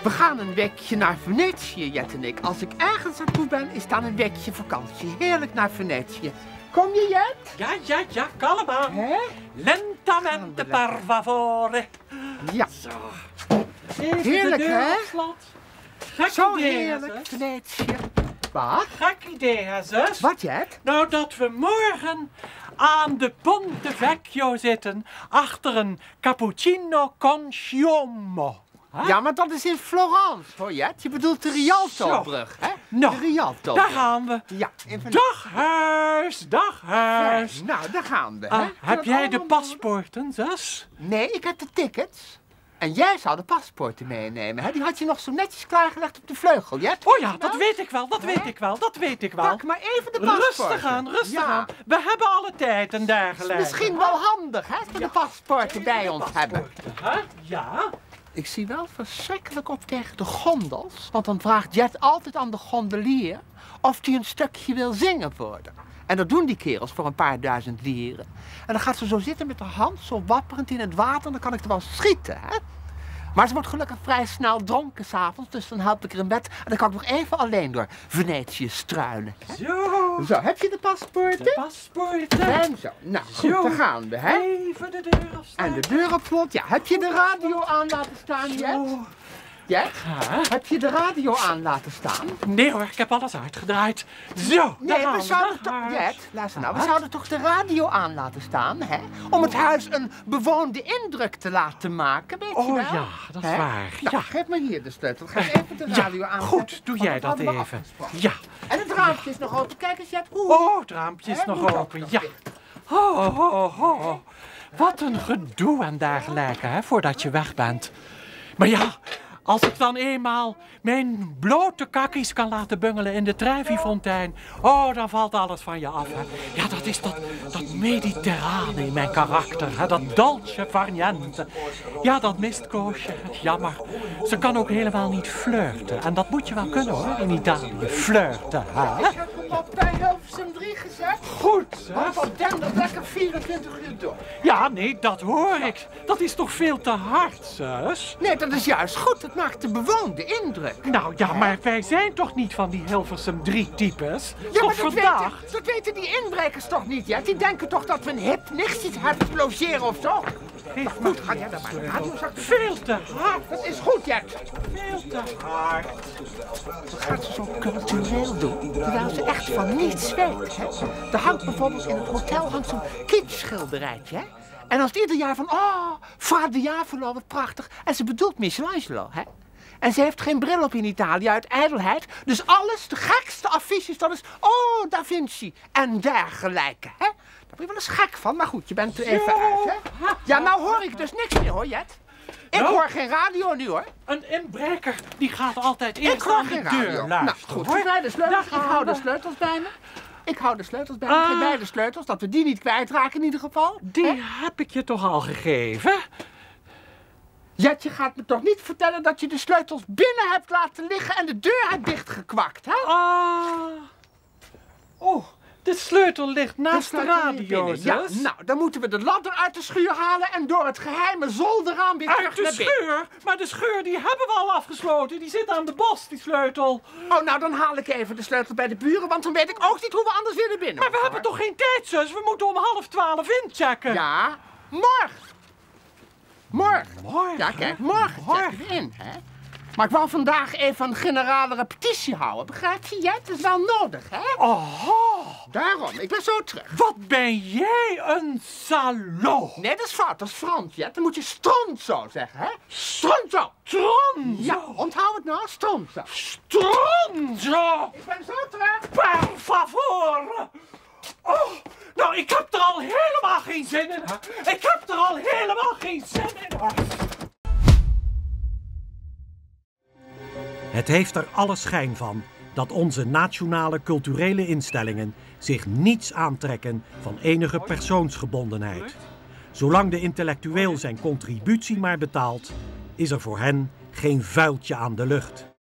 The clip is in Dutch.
We gaan een weekje naar Venetië, Jet en ik. Als ik ergens naartoe ben, is dan een weekje vakantie. Heerlijk naar Venetië. Kom je, Jet? Ja, kalm aan. Hè? Lentamente per favore. Ja. Zo. Even Heerlijk, de deur hè? op slot. Gek Zo idee, hè, heerlijk, zus? Venetië. Wat? Gek idee, hè, zus? Wat, Jet? Nou, dat we morgen aan de Ponte Vecchio zitten, achter een cappuccino con sciummo. Huh? Ja, maar dat is in Florence, hoor, Jet. Je bedoelt de Rialto-brug, hè? Nou, de Rialto. daar gaan we. Ja, in Venetië. Dag huis. Fijn. Nou, daar gaan we, hè? Heb jij de paspoorten, zus? Nee, ik heb de tickets. En jij zou de paspoorten meenemen, hè? Die had je nog zo netjes klaargelegd op de vleugel, Jet. Oh ja, dat weet ik wel, dat weet ik wel. Pak maar even de paspoorten. Rustig Ja. aan. We hebben alle tijd en dergelijke. Misschien wel handig, hè? Dat we de paspoorten bij ons hebben. Hè? Ja. Ik zie wel verschrikkelijk op tegen de gondels. Want dan vraagt Jet altijd aan de gondelier of hij een stukje wil zingen voor haar. En dat doen die kerels voor een paar duizend lieren. En dan gaat ze zo zitten met haar hand zo wapperend in het water en dan kan ik er wel schieten, hè? Maar ze wordt gelukkig vrij snel dronken s'avonds, dus dan help ik er in bed. En dan kan ik nog even alleen door Venetië struinen. Hè? Zo, heb je de paspoorten? De paspoorten. En zo. Nou, goed, Zo. dan gaan we, hè? Even de deur afstaan. En de deur op slot. Ja, heb je de radio aan laten staan, Jet? Jet? Heb je de radio aan laten staan? Nee hoor, ik heb alles uitgedraaid. Zo, Nee, we zouden toch... Jet, luister nou, we zouden toch de radio aan laten staan, hè? Om het huis een bewoonde indruk te laten maken, weet je wel? Oh ja, dat is Hè? waar. Nou, Ja. geef me hier de sleutel. Ga even de radio aan. Goed, doe jij dat even. Ja. En het raampje is nog open. Kijk eens, Jet. Oh, het raampje is Hè, nog moet ook open. nog Ja. Ho. Wat een gedoe en dergelijke, hè, voordat je weg bent. Maar ja, als ik dan eenmaal mijn blote kakkies kan laten bungelen in de Trevi-fontein, oh, dan valt alles van je af, hè. Ja, dat is dat mediterrane in mijn karakter, hè, dat dolce far niente. Ja, dat mist Koosje. Jammer. Ze kan ook helemaal niet flirten. En dat moet je wel kunnen, hoor, in Italië. Flirten, hè. Ik heb hem op bij Hilversum 3 gezet. Goed, Want op den dat lekker 24 uur door. Ja, nee, dat hoor ik. Dat is toch veel te hard, zus? Nee, dat is juist goed. Het maakt de bewoonde indruk. Nou ja, maar wij zijn toch niet van die Hilversum 3-types? Ja, maar Toch dat vandaag? weten, dat weten die inbrekers toch niet, ja? Die denken toch dat we een hip nichtjes hebben te logeren of zo? Geef Goed, ga jij dan maar de radio zakken. Veel te hard, Dat is goed, Jet. veel te hard. Dat gaat ze zo cultureel doen, terwijl ze echt van niets weet, hè? Er hangt bijvoorbeeld in het hotel zo'n kitschilderijtje, hè? En als het ieder jaar van, oh, Fra Diavolo, wat prachtig. En ze bedoelt Michelangelo, hè? En ze heeft geen bril op in Italië uit ijdelheid. Dus alles, de gekste affiches, dat is, oh, Da Vinci en dergelijke, hè? Daar ben je wel eens gek van, maar goed, je bent er even uit, hè? Ja, nou hoor ik dus niks meer, hoor, Jet. Ik Nou? hoor geen radio nu, hoor. Een inbreker, die gaat altijd Ik eerst hoor aan de geen deur radio. luisteren, Nou, goed, hoor. geef mij de sleutels. Daar Ik gaan hou de we. sleutels bij me. Ik hou de sleutels bij me. Geef mij de sleutels, dat we die niet kwijtraken in ieder geval. Die Hè? heb ik je toch al gegeven? Jet, je gaat me toch niet vertellen dat je de sleutels binnen hebt laten liggen en de deur hebt dichtgekwakt, hè? Oh, de sleutel ligt naast de sleutel hier radio, binnen. Ja, zus. nou, dan moeten we de ladder uit de schuur halen en door het geheime zolderraam weer terug Uit de naar binnen. scheur? Maar de scheur die hebben we al afgesloten. Die zit aan de bos, die sleutel. Oh, nou, dan haal ik even de sleutel bij de buren, want dan weet ik ook niet hoe we anders weer naar binnen Maar we hebben toch geen tijd, zus? We moeten om 11:30 inchecken. Ja, morgen. Morgen. Morgen? Ja, kijk, morgen checken we in, hè? Maar ik wou vandaag even een generale repetitie houden. Begrijp je, Jet? Dat is wel nodig, hè? Oh, Daarom, ik ben zo terug. wat ben jij een salon. Nee, dat is fout. Dat is Frans, Jet. Dan moet je stronzo zeggen, hè? Stronzo. Tronzo. Ja, onthoud het nou. Stronzo. Stronzo. Ik ben zo terug. Per favore. Oh, nou, ik heb er al helemaal geen zin in. Hè. Ik heb er al helemaal geen zin in. Hè. Het heeft er alle schijn van dat onze nationale culturele instellingen zich niets aantrekken van enige persoonsgebondenheid. Zolang de intellectueel zijn contributie maar betaalt, is er voor hen geen vuiltje aan de lucht.